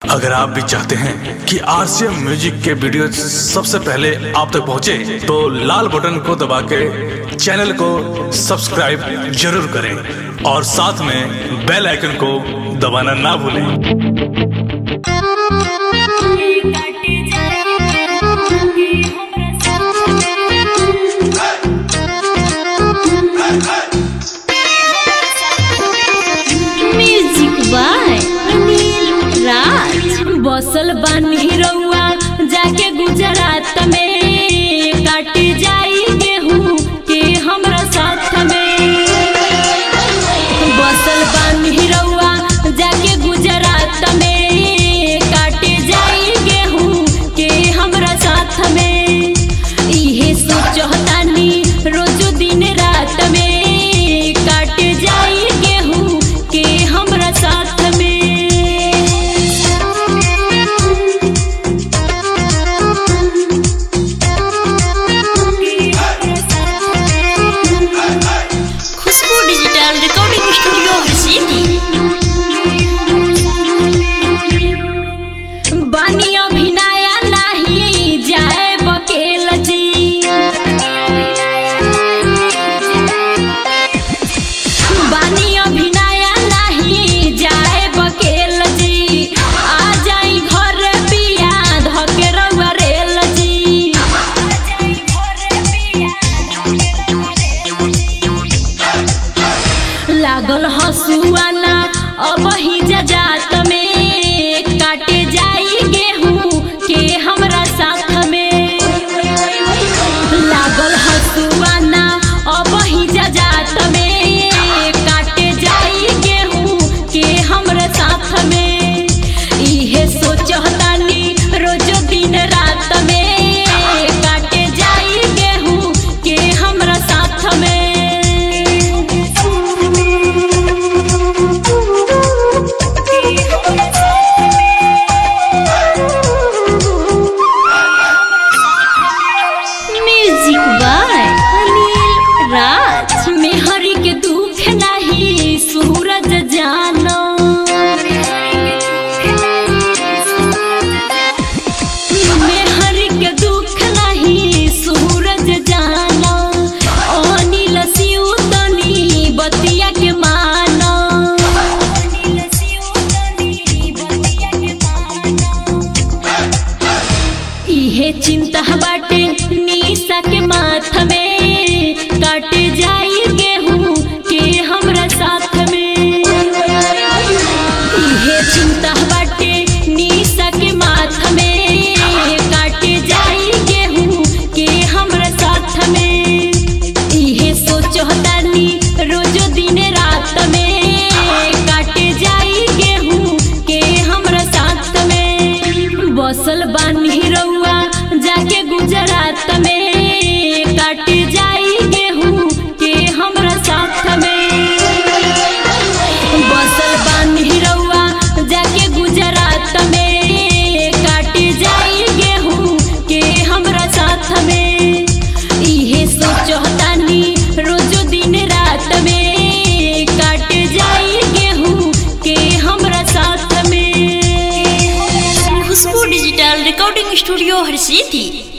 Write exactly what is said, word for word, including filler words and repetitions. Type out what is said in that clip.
अगर आप भी चाहते हैं कि आरसीएम म्यूजिक के वीडियो सबसे पहले आप तक पहुंचे, तो लाल बटन को दबा के चैनल को सब्सक्राइब जरूर करें और साथ में बेल आइकन को दबाना ना भूलें। बसल बानी रउआ जाके गुजरात में, काट जाई गेहूं के हमरा साथ में। बसल बानी रउआ जाके गुजरात में, काट जाई गेहूं के हमरा साथ में। इहे सोचतानी रोज दिन रात में, काट जाई गेहूं के हमरा साथ में। लागल हसुआना अब ही जात में, काटे जाई गेहूं के हमरा साथ में। लागल हसुआना अब ही जात में, काटे जाई गेहूं के हमरा साथ में। इहे सोचतानी रोज दिन रात में, काटे जाई गेहूं के हमरा साथ में। मेहरी के दुख नहीं सूरज जानो, मेहरी के दुख नहीं सूरज जानो। अनिल शिव तनी बतिया के मानो, इहे चिंता बाटे निशा के माथ में, काट जाई गेहूं के हमरा साथ में। इहे चिंता बाटे निशा के माथ में, काट जाई गेहूं के हमरा साथ में। इहे सोचतानी रोज दिन रात में, काट जाई गेहूं के हमरा साथ में। बसल बानी रउआ जाके गुजरात में, काट जाई गेहूं के हमरा साथ में। बसल बानी रउआ जाके गुजरात में, काट जाई गेहूं के हमरा साथ में। इहे सोचतानी रोज दिन रात में, काट जाई गेहूं के हमरा साथ में। खुशबू डिजिटल रिकॉर्डिंग स्टूडियो हर सिटी।